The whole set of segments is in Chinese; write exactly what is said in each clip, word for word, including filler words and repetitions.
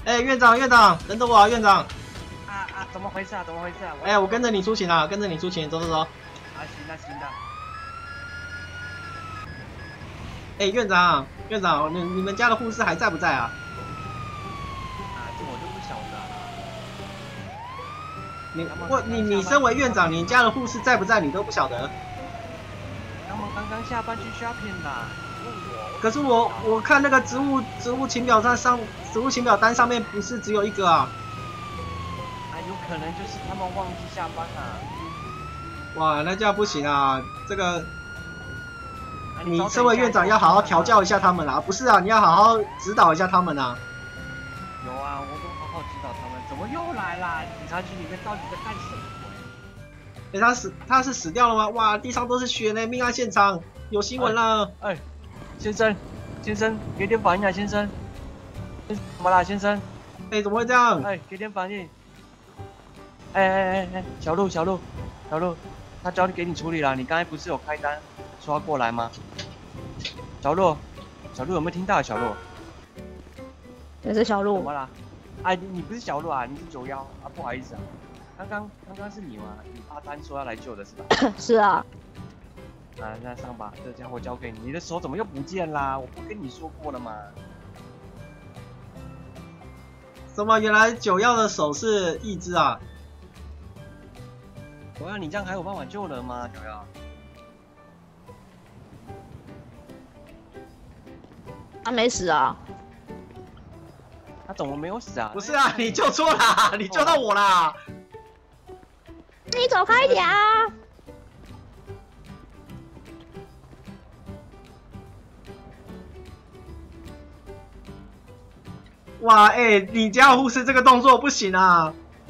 哎，院长院长，等等我啊，院长。 啊啊，怎么回事啊？怎么回事啊？ 哎，我跟着你出勤啊，跟着你出勤，走走走。 啊，行的行的。 哎，院长院长，你你们家的护士还在不在啊？ 啊，这我就不晓得了。 你我你你身为院长，你家的护士在不在你都不晓得？ 他们刚刚下班去 shopping 啦。问我。 可是我我看那个职务职务请表上上职务请表单上面不是只有一个啊？ 啊，有可能就是他们忘记下班了。 哇，那这样不行啊！这个， 啊、 你身为院长要好好调教一下他们啊！不是啊，你要好好指导一下他们啊！ 有啊，我都好好指导他们，怎么又来啦？警察局里面到底在干什么？ 哎，他死他是死掉了吗？哇，地上都是血呢！命案现场有新闻了。 哎，哎先生，先生，给点反应啊，先生。怎么啦，先生？ 哎，怎么会这样？ 哎，给点反应。哎哎哎哎，小鹿，小鹿，小鹿，他交给你处理了。你刚才不是有开单说要过来吗？小鹿，小鹿有没有听到？小鹿， 也是小鹿。 怎么啦？哎，你你不是小鹿啊，你是九幺啊，不好意思啊。刚刚刚刚是你吗？你发单说要来救的是吧？ 是啊。 啊，那上吧，这家伙交给你。你的手怎么又不见啦？我不跟你说过了吗？ 什么？原来九曜的手是一只啊？ 九幺，你这样还有办法救人吗？九幺？ 他没死啊。 他怎么没有死啊？ 不是啊，你救错啦，你救到我啦！ 你走开一点啊！ 哇，哎、欸，你家护士这个动作不行啊！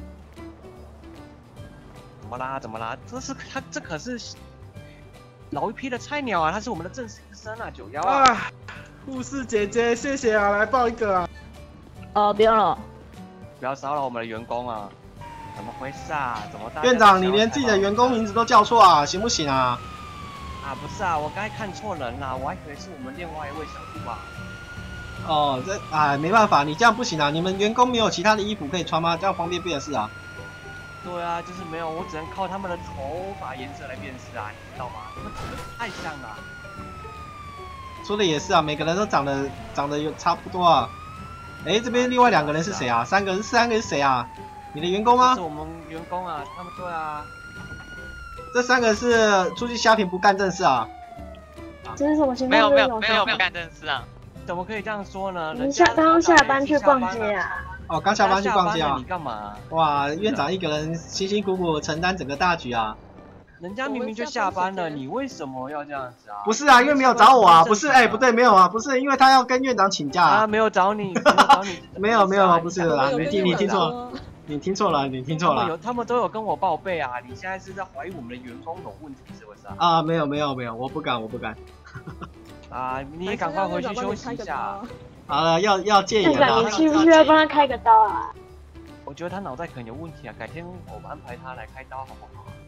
怎么啦？怎么啦？这是他，这可是老一批的菜鸟啊！他是我们的正式医生啊，九幺啊！ 啊，护士姐姐，谢谢啊，来抱一个啊！ 哦，不用了。 不要骚扰我们的员工啊！怎么回事啊？怎么大家？ 院长，你连自己的员工名字都叫错啊，行不行啊？ 啊，不是啊，我刚才看错人啦，我还以为是我们另外一位小杜啊。 哦，这啊没办法，你这样不行啊！你们员工没有其他的衣服可以穿吗？这样方便辨识啊。 对啊，就是没有，我只能靠他们的头发颜色来辨识啊，你知道吗？他们长得太像了。 说的也是啊，每个人都长得长得有差不多啊。哎，这边另外两个人是谁啊？三个人，三个是谁啊？你的员工吗？ 是我们员工啊，他们对啊。 这三个是出去虾平不干正事啊？ 这是什么情况？ 没有没有没有不干正事啊。 怎么可以这样说呢？ 你下刚刚下班去逛街啊？ 哦，刚下班去逛街啊？ 你干嘛？ 哇，院长一个人辛辛苦苦承担整个大局啊！ 人家明明就下班了，你为什么要这样子啊？ 不是啊，因为没有找我啊，不是，哎，不对，没有啊，不是，因为他要跟院长请假啊，没有找你，没有找你， 没有没有，不是啦，你听你听错，你听错了，你听错了。 有他们都有跟我报备啊，你现在是在怀疑我们的员工有问题是不是啊？ 啊，没有没有没有，我不敢我不敢。 啊，你也赶快回去休息一下。 好了，要要戒严了。你需不需要帮他开个刀啊？ 我觉得他脑袋可能有问题啊，改天我们安排他来开刀好不好？